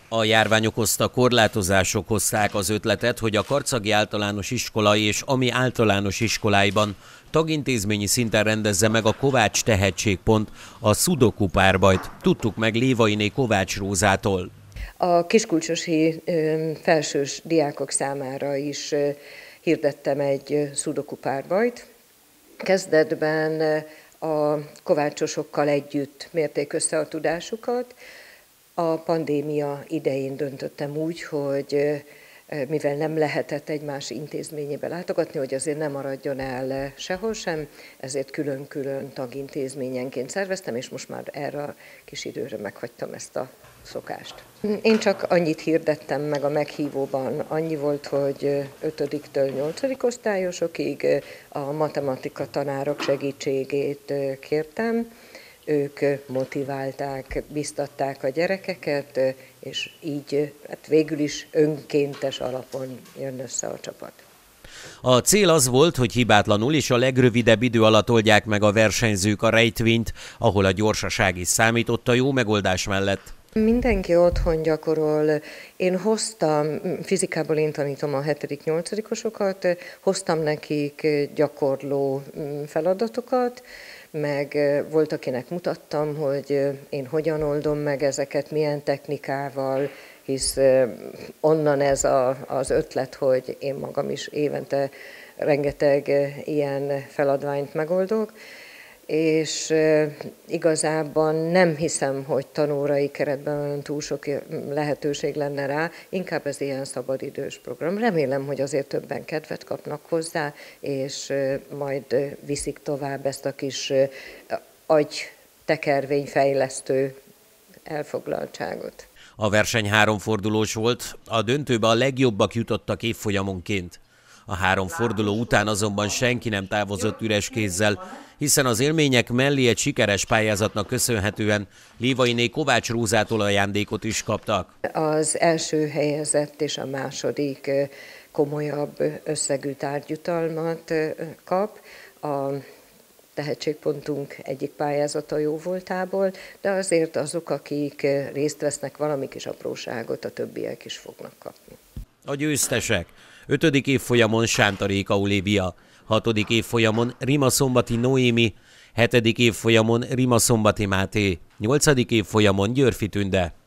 A járvány okozta korlátozások hozták az ötletet, hogy a Karcagi Általános Iskola és AMI általános iskoláiban tagintézményi szinten rendezze meg a Kovács Tehetségpont a Sudoku párbajt. Tudtuk meg Lévainé Kovács Rózától. A kiskulcsosi felsős diákok számára is hirdettem egy Sudoku párbajt. Kezdetben a kovácsosokkal együtt mérték össze a tudásukat. A pandémia idején döntöttem úgy, hogy mivel nem lehetett egymás intézményébe látogatni, hogy azért nem maradjon el sehol sem, ezért külön-külön tagintézményenként szerveztem, és most már erre a kis időre meghagytam ezt a szokást. Én csak annyit hirdettem meg a meghívóban, annyi volt, hogy 5-től 8. osztályosokig a matematika tanárok segítségét kértem. Ők motiválták, biztatták a gyerekeket, és így hát végül is önkéntes alapon jön össze a csapat. A cél az volt, hogy hibátlanul és a legrövidebb idő alatt oldják meg a versenyzők a rejtvényt, ahol a gyorsaság is számított a jó megoldás mellett. Mindenki otthon gyakorol. Én hoztam, fizikából én tanítom a 7.-8-osokat, hoztam nekik gyakorló feladatokat, meg volt, akinek mutattam, hogy én hogyan oldom meg ezeket, milyen technikával, hisz onnan ez az ötlet, hogy én magam is évente rengeteg ilyen feladványt megoldok, és igazában nem hiszem, hogy tanórai keretben túl sok lehetőség lenne rá, inkább ez ilyen szabadidős program. Remélem, hogy azért többen kedvet kapnak hozzá, és majd viszik tovább ezt a kis agytekervényfejlesztő elfoglaltságot. A verseny 3 fordulós volt, a döntőbe a legjobbak jutottak évfolyamonként. A 3 forduló után azonban senki nem távozott üres kézzel, hiszen az élmények mellé egy sikeres pályázatnak köszönhetően Lévainé Kovács Rózától ajándékot is kaptak. Az első helyezett és a második komolyabb összegű tárgyutalmat kap. A tehetségpontunk egyik pályázata jó voltából, de azért azok, akik részt vesznek valami kis apróságot, a többiek is fognak kapni. A győztesek: 5. évfolyamon Sánta Réka Olivia, 6. évfolyamon Rimaszombati Noémi, 7. évfolyamon Rimaszombati Máté, 8. évfolyamon Györfi Tünde.